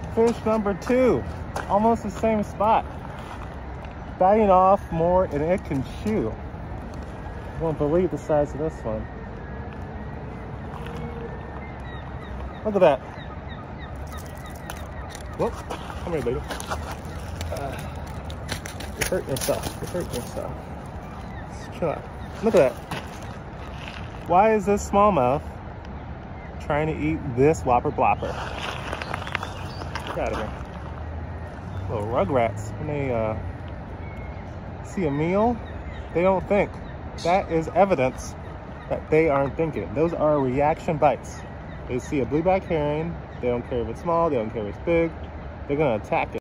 fish number 2. Almost the same spot. Biting off more than it can chew. You won't believe the size of this one. Look at that. Whoop. Come here, baby. You're hurting yourself. You're hurting yourself. Just chill out. Look at that. Why is this smallmouth trying to eat this Whopper Plopper? Get out of here. Little rugrats. When they see a meal, they don't think. That is evidence that they aren't thinking. Those are reaction bites. They see a blueback herring. They don't care if it's small. They don't care if it's big. They're going to attack it.